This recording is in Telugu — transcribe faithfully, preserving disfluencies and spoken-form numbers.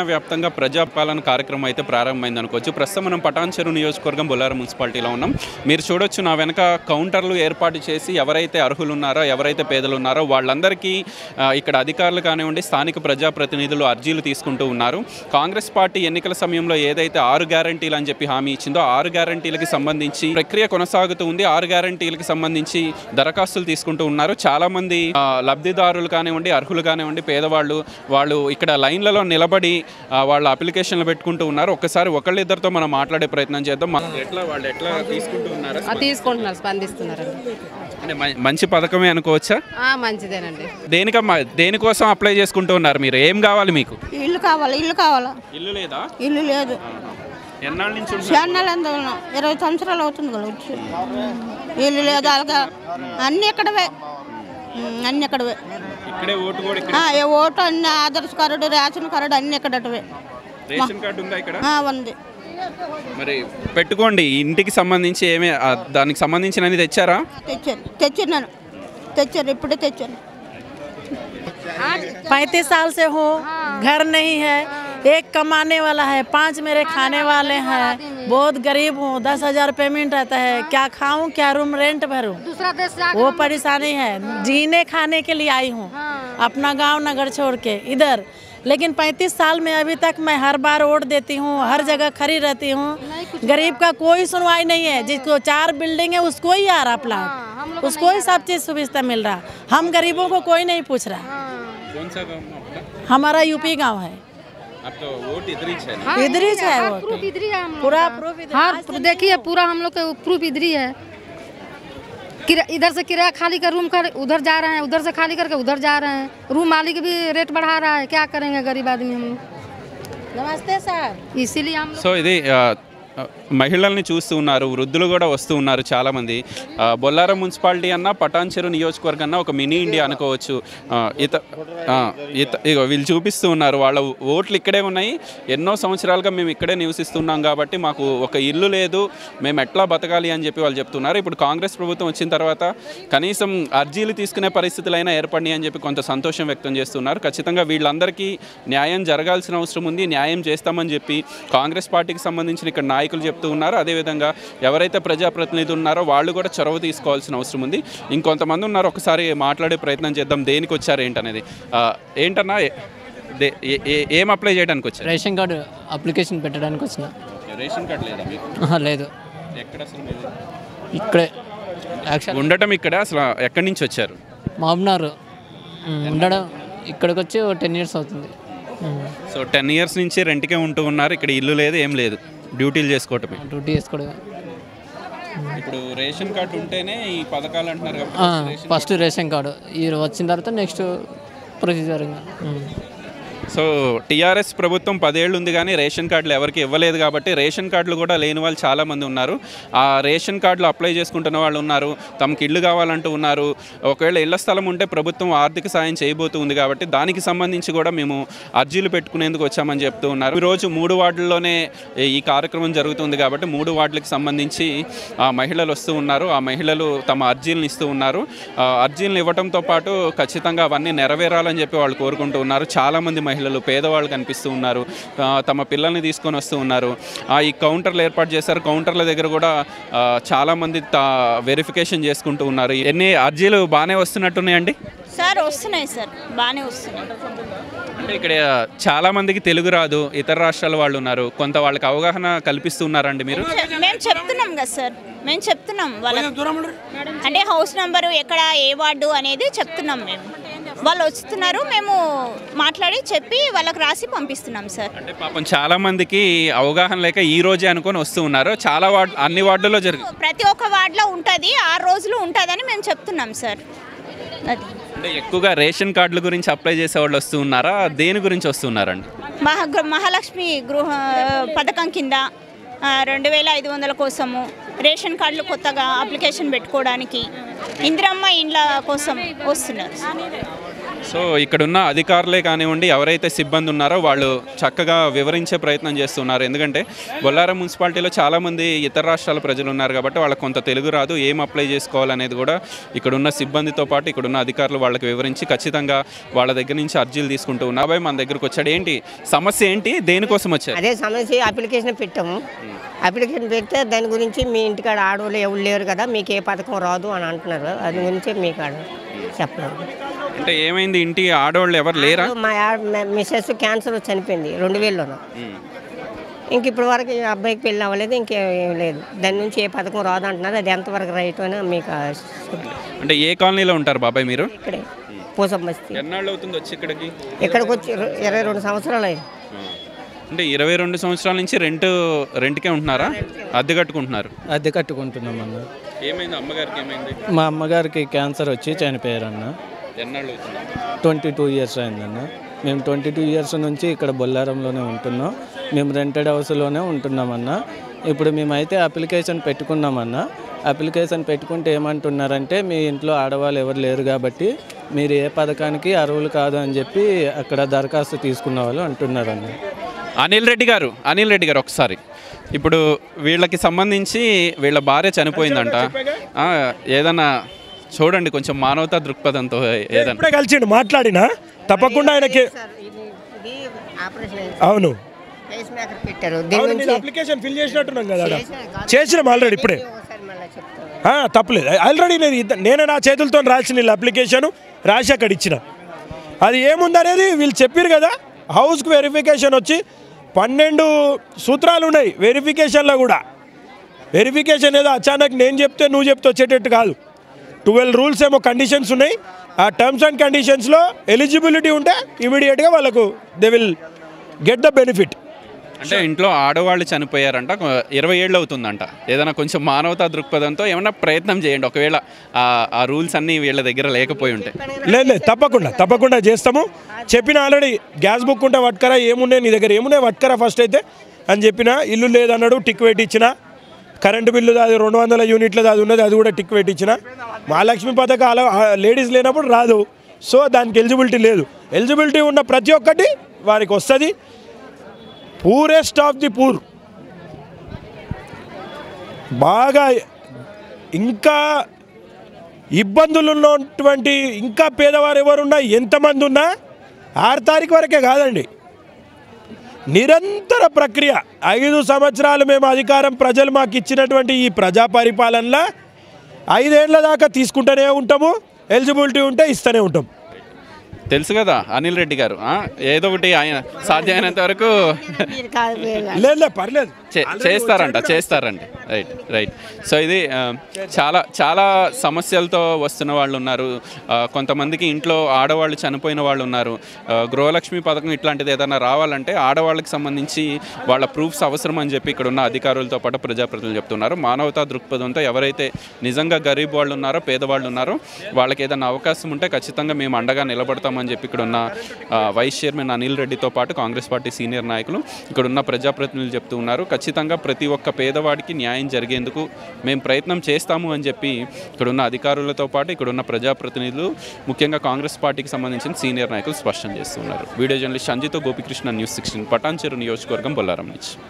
వ్యాప్తంగా ప్రజాపాలన కార్యక్రమం అయితే ప్రారంభమైంది అనుకోవచ్చు. ప్రస్తుతం మనం పటాన్ చెరువు నియోజకవర్గం బొల్లారం మున్సిపాలిటీలో ఉన్నాం. మీరు చూడొచ్చు నా వెనక కౌంటర్లు ఏర్పాటు చేసి ఎవరైతే అర్హులు ఉన్నారో ఎవరైతే పేదలు ఉన్నారో వాళ్ళందరికీ ఇక్కడ అధికారులు కానివ్వండి స్థానిక ప్రజాప్రతినిధులు అర్జీలు తీసుకుంటూ ఉన్నారు. కాంగ్రెస్ పార్టీ ఎన్నికల సమయంలో ఏదైతే ఆరు గ్యారంటీలు అని చెప్పి హామీ ఇచ్చిందో ఆరు గ్యారంటీలకి సంబంధించి ప్రక్రియ కొనసాగుతూ ఉంది. ఆరు గ్యారంటీలకి సంబంధించి దరఖాస్తులు తీసుకుంటూ ఉన్నారు. చాలామంది లబ్ధిదారులు కానివ్వండి అర్హులు కానివ్వండి పేదవాళ్ళు వాళ్ళు ఇక్కడ లైన్లలో నిలబడి వాళ్ళ అప్లికేషన్లు పెట్టుకుంటూ ఉన్నారు. ఒక్కసారి ఒకళ్ళిద్దరితో మనం మాట్లాడే ప్రయత్నం చేద్దాం. ఎట్లా వాళ్ళు ఎట్లా తీసుకుంటూ ఉన్నారు తీసుకుంటున్నారు స్పందిస్తున్నారు అంటే మంచి పథకమే అనుకోవచ్చా? మంచిదేనండి. దేనికమ్మా దేనికోసం అప్లై చేసుకుంటూ ఉన్నారు మీరు? ఏం కావాలి మీకు? ఇల్లు కావాలి. ఇల్లు కావాలా? ఇల్లు లేదా? ఇల్లు లేదు. ఎన్నాళ్ళ నుంచి? ఇరవై సంవత్సరాలు అవుతుంది కదా వచ్చి. ఇల్లు లేదు. అలాగా అన్ని ఎక్కడవే అన్ని ఎక్కడవే ఇక్కడే ఓటు కూడా ఇక్కడ ఓటు అన్ని ఆధార్ కార్డు రేషన్ కార్డు అన్ని ఎక్కడటవే. రేషన్ కార్డు ఉందా ఇక్కడ? ఉంది. మరి పెట్టుకోండి. ఇంటికి సంబంధించి ఏమే దానికి సంబంధించినవి తెచ్చారా? తెచ్చాను తెచ్చాను తెచ్చాను ఇప్పుడే తెచ్చాను. पैंतीस साल से हूँ, घर नहीं है, एक कमाने वाला है, पांच मेरे खाने वाले हैं, बहुत गरीब हूँ, दस हजार पेमेंट रहता है, क्या खाऊं क्या रूम रेंट भरूं, वो परेशानी है। जीने खाने के लिए आई हूँ अपना गांव नगर छोड़ के इधर, लेकिन पैंतीस साल में अभी तक मैं हर बार वोट देती हूँ, हर जगह खड़ी रहती हूँ, गरीब का कोई सुनवाई नहीं है। जिसको चार बिल्डिंग है उसको ही आ रहा प्लाट, उसको ही सब चीज़ सुविधा मिल रहा, हम गरीबों को कोई नहीं पूछ रहा। कौन सा गाँव आपका? हमारा यूपी गांव है। आपका वोट इधर ही है? हाँ, इधर ही है वोट, प्रूफ इधर ही है, पूरा प्रूफ इधर। हाँ देखिए पूरा हम लोग का प्रूफ इधर ही है। इधर से किराया खाली कर रूम कर उधर जा रहे हैं, उधर से खाली करके उधर जा रहे हैं। रूम मालिक भी रेट बढ़ा रहा है, क्या करेंगे गरीब आदमी हम। नमस्ते सर। इसीलिए हम సో ఇది మహిళల్ని చూస్తూ ఉన్నారు, వృద్ధులు కూడా వస్తూ ఉన్నారు చాలామంది. బొల్లారం మున్సిపాలిటీ అన్న పటాన్ చెరువు నియోజకవర్గం అన్న ఒక మినీ ఇండియా అనుకోవచ్చు. ఇత ఇత ఇగో వీళ్ళు చూపిస్తూ ఉన్నారు వాళ్ళ ఓట్లు ఇక్కడే ఉన్నాయి. ఎన్నో సంవత్సరాలుగా మేము ఇక్కడే నివసిస్తున్నాం కాబట్టి మాకు ఒక ఇల్లు లేదు, మేము ఎట్లా బతకాలి అని చెప్పి వాళ్ళు చెప్తున్నారు. ఇప్పుడు కాంగ్రెస్ ప్రభుత్వం వచ్చిన తర్వాత కనీసం అర్జీలు తీసుకునే పరిస్థితులైనా ఏర్పడినాయి అని చెప్పి కొంత సంతోషం వ్యక్తం చేస్తున్నారు. ఖచ్చితంగా వీళ్ళందరికీ న్యాయం జరగాల్సిన అవసరం ఉంది, న్యాయం చేస్తామని చెప్పి కాంగ్రెస్ పార్టీకి సంబంధించిన ఇక్కడ నాయకులు చెప్తూ ఉన్నారు. అదేవిధంగా ఎవరైతే ప్రజాప్రతినిధులు ఉన్నారో వాళ్ళు కూడా చొరవ తీసుకోవాల్సిన అవసరం ఉంది. ఇంకొంతమంది ఉన్నారు, ఒకసారి మాట్లాడే ప్రయత్నం చేద్దాం. దేనికి వచ్చారు ఏంటనేది. ఏంటన్నా ఏం అప్లై చేయడానికి వచ్చారు? రేషన్ కార్డు అప్లికేషన్ పెట్టడానికి వచ్చిన. రేషన్ కార్డు లేదా మీకు? లేదు. ఎక్కడ అసలు? ఇక్కడే ఉండటం ఇక్కడ. అసలు ఎక్కడి నుంచి వచ్చారు? మహబూబ్నగర్ ఉండడం ఇక్కడికి వచ్చి టెన్ ఇయర్స్ అవుతుంది. సో టెన్ ఇయర్స్ నుంచి రెంట్కే ఉంటూ ఉన్నారు. ఇక్కడ ఇల్లు లేదు, ఏం లేదు, డ్యూటీలు చేసుకోవటమే. డ్యూటీ చేసుకోవడమే. ఇప్పుడు రేషన్ కార్డు ఉంటేనే ఈ పథకాలు అంటున్నారు కాబట్టి ఫస్ట్ రేషన్ కార్డు ఈ వచ్చిన తర్వాత నెక్స్ట్ ప్రొసీజర్. సో టీఆర్ఎస్ ప్రభుత్వం పదేళ్ళు ఉంది కానీ రేషన్ కార్డులు ఎవరికి ఇవ్వలేదు కాబట్టి రేషన్ కార్డులు కూడా లేని వాళ్ళు చాలామంది ఉన్నారు. ఆ రేషన్ కార్డులు అప్లై చేసుకుంటున్న వాళ్ళు ఉన్నారు, తమకు ఇల్లు కావాలంటూ ఉన్నారు. ఒకవేళ ఇళ్ల స్థలం ఉంటే ప్రభుత్వం ఆర్థిక సాయం చేయబోతుంది కాబట్టి దానికి సంబంధించి కూడా మేము అర్జీలు పెట్టుకునేందుకు వచ్చామని చెప్తూ ఉన్నారు. ఈరోజు మూడు వార్డుల్లోనే ఈ కార్యక్రమం జరుగుతుంది కాబట్టి మూడు వార్డులకు సంబంధించి ఆ మహిళలు వస్తూ ఉన్నారు. ఆ మహిళలు తమ అర్జీలను ఇస్తూ ఉన్నారు. అర్జీలను ఇవ్వడంతో పాటు ఖచ్చితంగా అవన్నీ నెరవేరాలని చెప్పి వాళ్ళు కోరుకుంటూ ఉన్నారు. చాలామంది మహిళలు పేదవాళ్ళు కనిపిస్తూ ఉన్నారు, తమ పిల్లల్ని తీసుకొని వస్తూ ఉన్నారు. ఈ కౌంటర్లు ఏర్పాటు చేశారు. కౌంటర్ల దగ్గర కూడా చాలామంది వెరిఫికేషన్ చేసుకుంటూ ఉన్నారు. ఎన్ని అర్జీలు బాగానే వస్తున్నట్టున్నాయండి? సార్ వస్తున్నాయి సార్, బాగానే వస్తున్నాయి. అంటే ఇక్కడ చాలామందికి తెలుగు రాదు, ఇతర రాష్ట్రాల వాళ్ళు ఉన్నారు, కొంత వాళ్ళకి అవగాహన కల్పిస్తున్నారండి మీరు? మేము చెప్తున్నాం కదా సార్, మేము చెప్తున్నాం వాళ్ళకి. అంటే హౌస్ నెంబరు ఎక్కడ ఏ వార్డు అనేది చెప్తున్నాం మేము. వాళ్ళు వస్తున్నారు, మేము మాట్లాడి చెప్పి వాళ్ళకి రాసి పంపిస్తున్నాం సార్. అంటే పాపం చాలా మందికి అవగాహన లేక ఈ రోజే అనుకొని వస్తూ ఉన్నారు. చాలా వార్డు అన్ని వార్డుల్లో జరుగుతుంది, ప్రతి ఒక్క వార్డులో ఉంటుంది, ఆరు రోజులు ఉంటుందని మేము చెప్తున్నాం సార్. అది అంటే ఎక్కువగా రేషన్ కార్డుల గురించి అప్లై చేసే వాళ్ళు వస్తూ ఉన్నారా, దేని గురించి వస్తున్నారండి? మహా మహాలక్ష్మి గృహ పథకం కింద రెండు వేల ఐదు వందల కోసము, రేషన్ కార్డులు కొత్తగా అప్లికేషన్ పెట్టుకోవడానికి, ఇందిరమ్మ ఇండ్ల కోసం వస్తున్నారు. సో ఇక్కడున్న అధికారులే కానివ్వండి, ఎవరైతే సిబ్బంది ఉన్నారో వాళ్ళు చక్కగా వివరించే ప్రయత్నం చేస్తున్నారు. ఎందుకంటే బొల్లారం మున్సిపాలిటీలో చాలామంది ఇతర రాష్ట్రాల ప్రజలు ఉన్నారు కాబట్టి వాళ్ళకి కొంత తెలుగు రాదు, ఏం అప్లై చేసుకోవాలనేది కూడా ఇక్కడున్న సిబ్బందితో పాటు ఇక్కడున్న అధికారులు వాళ్ళకి వివరించి ఖచ్చితంగా వాళ్ళ దగ్గర నుంచి అర్జీలు తీసుకుంటూ ఉన్నారు. అబ్బాయి మన దగ్గరకు వచ్చాడు. ఏంటి సమస్య, ఏంటి, దేనికోసం వచ్చారు? అదే సమస్య, అప్లికేషన్ పెట్టాము. అప్లికేషన్ పెడితే దాని గురించి మీ ఇంటికాడ ఆడవాళ్ళు ఎవరు లేరు కదా, మీకు ఏ పథకం రాదు అని అంటున్నారు. దాని గురించి మీకు ఆడ చెప్పలేదు. అంటే ఏమైంది, ఇంటి ఆడవాళ్ళు ఎవరు లేరా? మా మిస్సెస్ క్యాన్సర్ చనిపోయింది రెండు వేలలోనూ. ఇంక ఇప్పటి వరకు ఈ అబ్బాయికి పెళ్ళి అవ్వలేదు, ఇంకేం లేదు. దాని నుంచి ఏ పథకం రాదు అంటున్నారు. అది ఎంతవరకు రైట్ అని మీకు అంటే ఏ కాలనీలో ఉంటారు బాబాయ్ మీరు? ఇక్కడే పూసం బస్తీ. ఎన్నాళ్ళు అవుతుంది వచ్చి ఇక్కడికి? ఇక్కడికి వచ్చి ఇరవై రెండు సంవత్సరాలు అయింది. అంటే ఇరవై రెండు సంవత్సరాల నుంచి రెంట్ రెంట్కే ఉంటున్నారా, అద్దె కట్టుకుంటున్నారు? అద్దె కట్టుకుంటున్నాం అన్న. ఏమైంది అమ్మగారికి? ఏమైంది? మా అమ్మగారికి క్యాన్సర్ వచ్చి చనిపోయారన్న. ఎన్నాళ్ళు అవుతుంది? ట్వంటీ టూ ఇయర్స్ అయిందన్న. మేము ట్వంటీ టూ ఇయర్స్ నుంచి ఇక్కడ బొల్లారంలోనే ఉంటున్నాం. మేము రెంటెడ్ హౌస్లోనే ఉంటున్నామన్న. ఇప్పుడు మేమైతే అప్లికేషన్ పెట్టుకున్నామన్న. అప్లికేషన్ పెట్టుకుంటే ఏమంటున్నారంటే మీ ఇంట్లో ఆడవాళ్ళు ఎవరు లేరు కాబట్టి మీరు ఏ పథకానికి అర్హులు కాదు అని చెప్పి అక్కడ దరఖాస్తు తీసుకున్న వాళ్ళు అంటున్నారన్న. అనిల్ రెడ్డి గారు, అనిల్ రెడ్డి గారు ఒకసారి ఇప్పుడు వీళ్ళకి సంబంధించి వీళ్ళ భార్య చనిపోయిందంట. ఆ, ఏదన్నా చూడండి కొంచెం మానవతా దృక్పథంతో ఏదన్నా. ఇప్పుడే కలిసిండు మాట్లాడినా తప్పకుండా ఆయనకి. అవును, పెట్టారు. అప్లికేషన్ ఫిల్ చేసినట్టున్నాం కదా, చేసినాం ఆల్రెడీ. ఇప్పుడే తప్పలేదు, ఆల్రెడీ నేను ఇద్ద- నేనే నా చేతులతో రాసిన వీళ్ళ అప్లికేషన్ రాసి అక్కడ ఇచ్చిన. అది ఏముందనేది వీళ్ళు చెప్పారు కదా. హౌస్కి వెరిఫికేషన్ వచ్చి పన్నెండు సూత్రాలు ఉన్నాయి వెరిఫికేషన్లో కూడా. వెరిఫికేషన్ ఏదో అచానక్ నేను చెప్తే నువ్వు చెప్తే వచ్చేటట్టు కాదు. ట్వెల్వ్ రూల్స్ ఏమో కండిషన్స్ ఉన్నాయి. ఆ టర్మ్స్ అండ్ కండిషన్స్లో ఎలిజిబిలిటీ ఉంటే ఇమీడియట్గా వాళ్ళకు they will get the benefit. అంటే ఇంట్లో ఆడవాళ్ళు చనిపోయారంట, ఇరవై ఏళ్ళు అవుతుందంట. ఏదైనా కొంచెం మానవతా దృక్పథంతో ఏమైనా ప్రయత్నం చేయండి, ఒకవేళ ఆ రూల్స్ అన్నీ వీళ్ళ దగ్గర లేకపోయి ఉంటే. లేదు లేదు తప్పకుండా తప్పకుండా చేస్తాము. చెప్పిన ఆల్రెడీ గ్యాస్ బుక్ ఉంటే పట్టుకరా, ఏమున్నాయి నీ దగ్గర ఏమున్నాయి పట్టుకరా ఫస్ట్ అయితే అని చెప్పిన. ఇల్లు లేదన్నాడు, టిక్ పెట్టి ఇచ్చిన. కరెంటు బిల్లు అది రెండు వందల యూనిట్లది అది ఉన్నది, అది కూడా టిక్ పెట్టి ఇచ్చిన. మహాలక్ష్మి పథకాల లేడీస్ లేనప్పుడు రాదు, సో దానికి ఎలిజిబిలిటీ లేదు. ఎలిజిబిలిటీ ఉన్న ప్రతి ఒక్కటి వారికి వస్తుంది. పూరెస్ట్ ఆఫ్ ది పూర్, బాగా ఇంకా ఇబ్బందులు ఉన్నటువంటి ఇంకా పేదవారు ఎవరున్నా ఎంతమంది ఉన్నా ఆరు తారీఖు వరకే కాదండి, నిరంతర ప్రక్రియ. ఐదు సంవత్సరాలు మేము అధికారం ప్రజలు మాకు ఇచ్చినటువంటి ఈ ప్రజా పరిపాలనలో ఐదేళ్ల దాకా తీసుకుంటూనే ఉంటాము. ఎలిజిబిలిటీ ఉంటే ఇస్తూనే ఉంటాం. తెలుసు కదా అనిల్ రెడ్డి గారు, ఏదో ఒకటి ఆయన సాధ్యమైనంత వరకు లేదు పర్లేదు చేస్తారంట చేస్తారండి రైట్ రైట్ సో ఇది చాలా చాలా సమస్యలతో వస్తున్న వాళ్ళు ఉన్నారు. కొంతమందికి ఇంట్లో ఆడవాళ్ళు చనిపోయిన వాళ్ళు ఉన్నారు. గృహలక్ష్మి పథకం ఇట్లాంటిది ఏదైనా రావాలంటే ఆడవాళ్ళకి సంబంధించి వాళ్ళ ప్రూఫ్స్ అవసరం అని చెప్పి ఇక్కడ ఉన్న అధికారులతో పాటు ప్రజాప్రతినిధులు చెప్తున్నారు. మానవతా దృక్పథంతో ఎవరైతే నిజంగా గరీబ్ వాళ్ళు ఉన్నారో, పేదవాళ్ళు ఉన్నారో వాళ్ళకి ఏదైనా అవకాశం ఉంటే ఖచ్చితంగా మేము అండగా నిలబడతామని చెప్పి ఇక్కడ ఉన్న వైస్ చైర్మన్ అనిల్ రెడ్డితో పాటు కాంగ్రెస్ పార్టీ సీనియర్ నాయకులు ఇక్కడ ఉన్న ప్రజాప్రతినిధులు చెప్తూ ఉన్నారు. ఖచ్చితంగా ప్రతి ఒక్క పేదవాడికి న్యాయం జరిగేందుకు మేము ప్రయత్నం చేస్తాము అని చెప్పి ఇక్కడున్న అధికారులతో పాటు ఇక్కడున్న ప్రజాప్రతినిధులు ముఖ్యంగా కాంగ్రెస్ పార్టీకి సంబంధించిన సీనియర్ నాయకులు స్పష్టం చేస్తున్నారు. వీడియో జర్నలిస్ట్ సంజితో గోపికృష్ణ, న్యూస్ సిక్స్టీన్, పటాన్చెరు నియోజకవర్గం, బొల్లారం నుంచి.